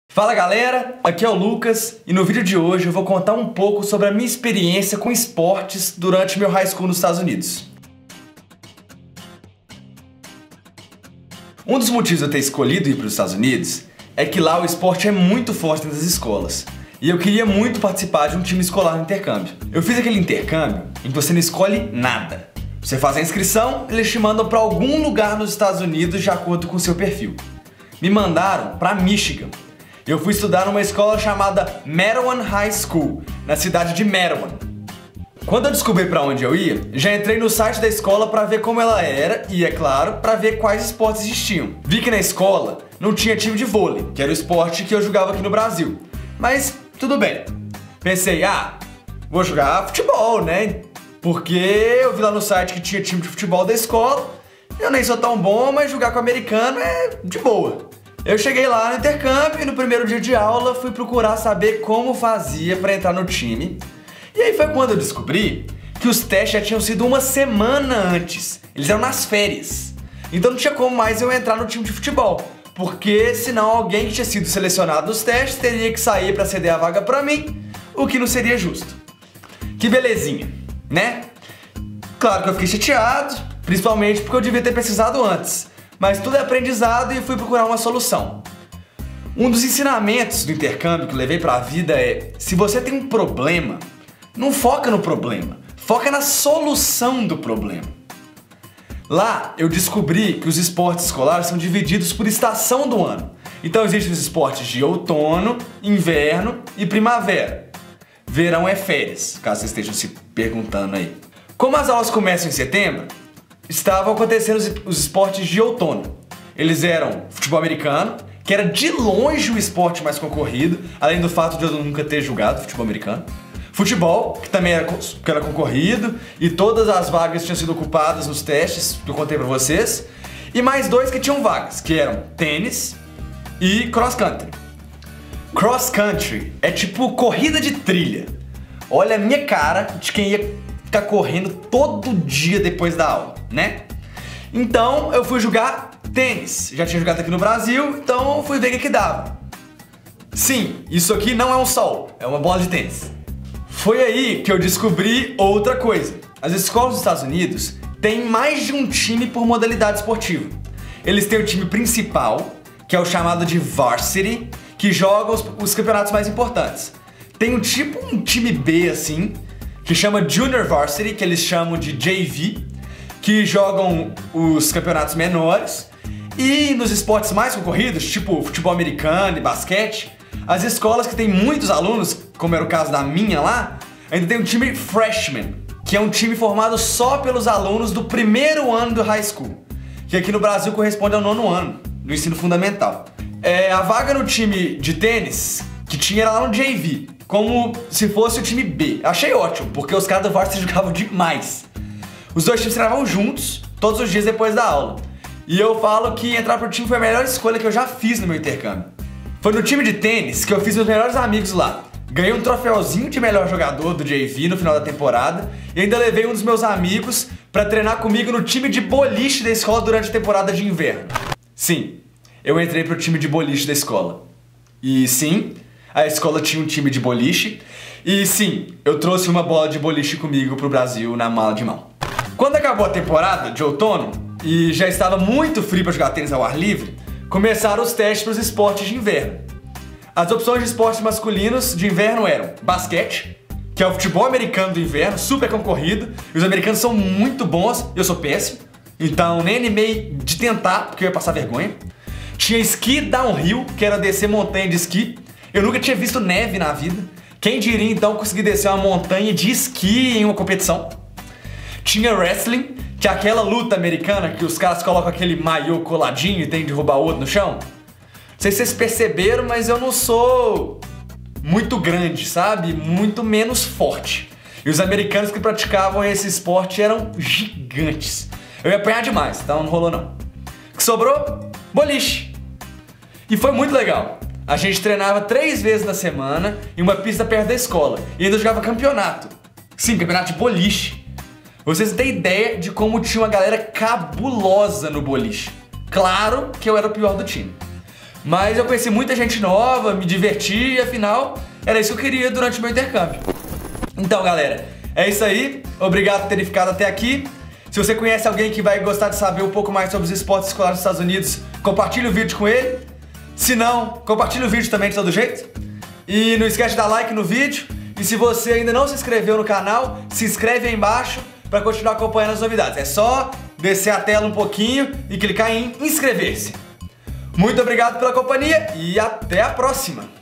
Fala galera, aqui é o Lucas e no vídeo de hoje eu vou contar um pouco sobre a minha experiência com esportes durante meu high school nos Estados Unidos. Um dos motivos de eu ter escolhido ir para os Estados Unidos é que lá o esporte é muito forte nas escolas e eu queria muito participar de um time escolar no intercâmbio. Eu fiz aquele intercâmbio em que você não escolhe nada. Você faz a inscrição e eles te mandam para algum lugar nos Estados Unidos de acordo com o seu perfil. Me mandaram para Michigan. Eu fui estudar numa escola chamada Metawan High School, na cidade de Metawan. Quando eu descobri para onde eu ia, já entrei no site da escola para ver como ela era e, é claro, para ver quais esportes existiam. Vi que na escola não tinha time de vôlei, que era o esporte que eu jogava aqui no Brasil. Mas tudo bem. Pensei, vou jogar futebol, né? Porque eu vi lá no site que tinha time de futebol da escola. Eu nem sou tão bom, mas jogar com americano é de boa. Eu cheguei lá no intercâmbio e no primeiro dia de aula fui procurar saber como fazia para entrar no time. E aí foi quando eu descobri que os testes já tinham sido uma semana antes. Eles eram nas férias. Então não tinha como mais eu entrar no time de futebol. Porque senão alguém que tinha sido selecionado nos testes teria que sair para ceder a vaga para mim, o que não seria justo. Que belezinha, né? Claro que eu fiquei chateado, principalmente porque eu devia ter pesquisado antes. Mas tudo é aprendizado e fui procurar uma solução. Um dos ensinamentos do intercâmbio que eu levei para a vida é: se você tem um problema, não foca no problema, foca na solução do problema. Lá eu descobri que os esportes escolares são divididos por estação do ano. Então existem os esportes de outono, inverno e primavera. Verão é férias, caso vocês estejam se perguntando aí. Como as aulas começam em setembro, estavam acontecendo os esportes de outono. Eles eram futebol americano, que era de longe o esporte mais concorrido, além do fato de eu nunca ter jogado futebol americano. Futebol, que também era concorrido, e todas as vagas tinham sido ocupadas nos testes que eu contei pra vocês. E mais dois que tinham vagas, que eram tênis e cross country. Cross country é tipo corrida de trilha. Olha a minha cara de quem ia ficar correndo todo dia depois da aula, né? Então eu fui jogar tênis. Já tinha jogado aqui no Brasil, então fui ver o que dava. Sim, isso aqui não é um sol, é uma bola de tênis. Foi aí que eu descobri outra coisa. As escolas dos Estados Unidos têm mais de um time por modalidade esportiva. Eles têm o time principal, que é o chamado de varsity, que joga os campeonatos mais importantes. Tem um time B assim, que chama Junior Varsity, que eles chamam de JV, que jogam os campeonatos menores. E nos esportes mais concorridos, tipo futebol americano e basquete, as escolas que têm muitos alunos, como era o caso da minha lá, ainda tem um time freshman, que é um time formado só pelos alunos do primeiro ano do high school, que aqui no Brasil corresponde ao 9º ano do ensino fundamental. A vaga no time de tênis que tinha era lá no JV, como se fosse o time B. Achei ótimo, porque os caras do varsity jogavam demais. Os dois times treinavam juntos, todos os dias depois da aula. E eu falo que entrar pro time foi a melhor escolha que eu já fiz no meu intercâmbio. Foi no time de tênis que eu fiz meus melhores amigos lá. Ganhei um troféuzinho de melhor jogador do JV no final da temporada e ainda levei um dos meus amigos pra treinar comigo no time de boliche da escola durante a temporada de inverno. Sim, eu entrei pro time de boliche da escola. E sim, a escola tinha um time de boliche. E sim, eu trouxe uma bola de boliche comigo pro Brasil na mala de mão. Quando acabou a temporada de outono e já estava muito frio para jogar tênis ao ar livre, começaram os testes para os esportes de inverno. As opções de esportes masculinos de inverno eram basquete, que é o futebol americano do inverno, super concorrido, e os americanos são muito bons, e eu sou péssimo, então nem animei de tentar, porque eu ia passar vergonha. Tinha esqui downhill, que era descer montanha de esqui. Eu nunca tinha visto neve na vida. Quem diria então conseguir descer uma montanha de esqui em uma competição? Tinha wrestling, que é aquela luta americana que os caras colocam aquele maiô coladinho e tem que derrubar o outro no chão. Não sei se vocês perceberam, mas eu não sou muito grande, sabe? Muito menos forte. E os americanos que praticavam esse esporte eram gigantes. Eu ia apanhar demais, então não rolou não. O que sobrou? Boliche. E foi muito legal. A gente treinava 3 vezes na semana em uma pista perto da escola. E ainda jogava campeonato. Sim, campeonato de boliche. Vocês têm ideia de como tinha uma galera cabulosa no boliche. Claro que eu era o pior do time. Mas eu conheci muita gente nova, me diverti e afinal era isso que eu queria durante o meu intercâmbio. Então, galera, é isso aí. Obrigado por terem ficado até aqui. Se você conhece alguém que vai gostar de saber um pouco mais sobre os esportes escolares nos Estados Unidos, compartilhe o vídeo com ele. Se não, compartilhe o vídeo também de todo jeito. E não esquece de dar like no vídeo. E se você ainda não se inscreveu no canal, se inscreve aí embaixo para continuar acompanhando as novidades. É só descer a tela um pouquinho e clicar em inscrever-se. Muito obrigado pela companhia e até a próxima!